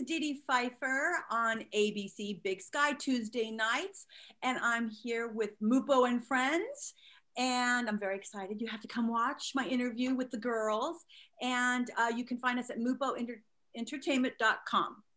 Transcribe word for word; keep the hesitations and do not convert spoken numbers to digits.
is Dedee Pfeiffer on A B C Big Sky Tuesday nights, and I'm here with MUPO and Friends, and I'm very excited. You have to come watch my interview with the girls, and uh, you can find us at mupo entertainment dot com.